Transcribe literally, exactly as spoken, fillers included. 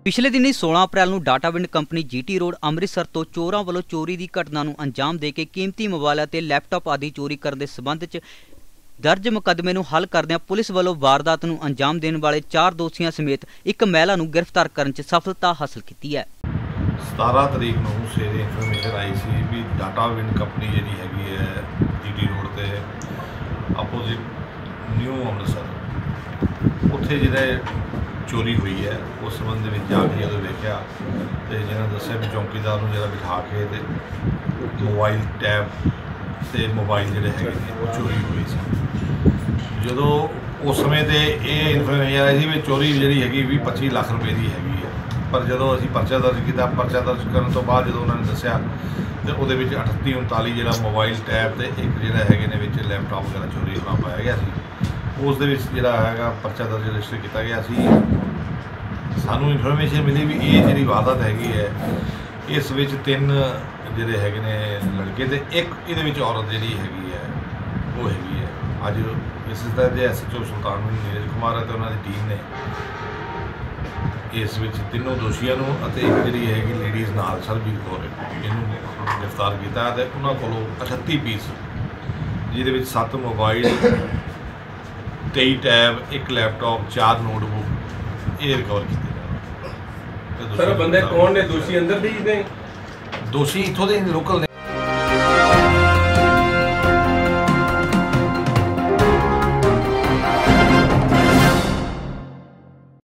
ਪਿਛਲੇ ਦਿਨੀ सोलह ਅਪ੍ਰੈਲ ਨੂੰ Datawind company GT road Amritsar ਤੋਂ ਚੋਰਾਂ ਵੱਲੋਂ ਚੋਰੀ ਦੀ ਘਟਨਾ ਨੂੰ ਅੰਜਾਮ ਦੇ ਕੇ ਕੀਮਤੀ ਮੋਬਾਈਲਾਂ ਤੇ ਲੈਪਟਾਪ ਆਦਿ ਚੋਰੀ ਕਰਨ ਦੇ ਸਬੰਧ 'ਚ ਦਰਜ ਮੁਕੱਦਮੇ ਨੂੰ ਹੱਲ ਕਰਦਿਆਂ ਪੁਲਿਸ ਵੱਲੋਂ ਵਾਰਦਾਤ ਨੂੰ ਅੰਜਾਮ ਦੇਣ ਵਾਲੇ ਚਾਰ ਦੋਸ਼ੀਆਂ ਸਮੇਤ ਇੱਕ ਮਹਿਲਾ ਨੂੰ ਗ੍ਰਿਫਤਾਰ ਕਰਨ 'ਚ ਸਫਲਤਾ ਹਾਸਲ ਕੀਤੀ ਹੈ। सतारह तरीक ਨੂੰ ਸਵੇਰੇ ਇਨਫੋਰਮੇਸ਼ਨ ਆਈ ਸੀ ਵੀ ਡਾਟਾਵਿੰਡ ਕੰਪਨੀ ਜਿਹੜੀ ਹੈਗੀ ਹੈ ਜੀਟੀ ਰੋਡ ਤੇ ਆਪੋਜ਼ਿਟ ਨਿਊ ਅੰਮ੍ਰਿਤਸਰ ਉੱਥੇ ਜਿਹੜੇ ਚੋਰੀ ਹੋਈ ਹੈ ਉਸ ਸੰਬੰਧ ਦੇ ਵਿੱਚ ਜਾ ਕੇ ਜਦੋਂ ਵੇਖਿਆ ਤੇ ਜਿਹਨਾਂ ਦੱਸਿਆ ਵੀ ਚੌਂਕੀਦਾਰ ਨੂੰ ਜਿਹੜਾ ਬਿਠਾ ਕੇ ਤੇ ਮੋਬਾਈਲ ਟੈਬ ਤੇ ਮੋਬਾਈਲ ਜਿਹੜੇ ਹੈਗੇ ਨੇ ਉਹ ਚੋਰੀ ਹੋਈ ਸੀ। ਜਦੋਂ ਉਸ ਸਮੇਂ ਤੇ ਇਹ ਇਨਫੋਰਮੇਸ਼ਨ ਆਈ ਸੀ ਵੀ ਚੋਰੀ ਜਿਹੜੀ ਹੈਗੀ ਵੀਹ ਪੱਚੀ ਲੱਖ ਰੁਪਏ ਦੀ ਹੈਗੀ ਹੈ, ਪਰ ਜਦੋਂ ਅਸੀਂ ਪਰਚਾ ਦਰਜ ਕੀਤਾ ਪਰਚਾ ਦਰਜ ਕਰਨ ਤੋਂ ਬਾਅਦ ਜਦੋਂ ਉਹਨਾਂ ਨੇ ਦੱਸਿਆ ਤੇ ਉਹਦੇ ਵਿੱਚ ਅਠੱਤੀ ਉਨਤਾਲੀ ਜਿਹੜਾ ਮੋਬਾਈਲ ਟੈਬ ਤੇ ਇੱਕ ਜਿਹੜਾ ਹੈਗੇ ਨੇ ਵਿੱਚ ਲੈਪਟਾਪ ਵਗੈਰਾ ਚੋਰੀ ਹੋਣਾ ਪਾਇਆ ਗਿਆ ਸੀ। ਉਸ ਦੇ ਵਿੱਚ ਜਿਹੜਾ ਹੈਗਾ ਪਰਚਾ ਦਰਜ ਰਜਿਸਟਰ ਕੀਤਾ ਗਿਆ ਸੀ। ਸਾਨੂੰ ਇਨਫੋਰਮੇਸ਼ਨ ਮਿਲੀ ਵੀ ਇਹ ਜਿਹੜੀ ਵਾਰਦਾਤ ਹੈਗੀ ਹੈ ਇਸ ਵਿੱਚ ਤਿੰਨ ਜਿਹੜੇ ਹੈਗੇ ਨੇ ਲੜਕੇ ਤੇ ਇੱਕ ਇਹਦੇ ਵਿੱਚ ਔਰਤ ਜਿਹੜੀ ਹੈਗੀ ਹੈ ਉਹ ਹੈਗੀ ਹੈ। ਅੱਜ ਇਸ ਦਾ ਜੇ S H O Sultan Neeraj Kumar ਹੈ ਤੇ ਉਹਨਾਂ ਦੀ ਟੀਮ ਨੇ ਇਸ ਵਿੱਚ ਤਿੰਨੋਂ ਦੋਸ਼ੀਆਂ ਨੂੰ ਅਤੇ ਇੱਕ ਜਿਹੜੀ ਹੈਗੀ ਲੇਡੀਜ਼ ਨਾਲ ਸਰਬਜੀਤ ਕੌਰ ਇਹਨੂੰ ਗ੍ਰਿਫਤਾਰ ਕੀਤਾ ਤੇ ਉਹਨਾਂ ਕੋਲੋਂ ਅਠੱਤੀ ਪੀਸ ਜਿਹਦੇ ਵਿੱਚ ਸੱਤ ਮੋਬਾਈਲ तेई टैब एक लैपटॉप चार नोटबुक ये रिकवर किए। सर बंदे कौन ने दोषी अंदर दी ने? दोषी इत्थों दे लोकल ने।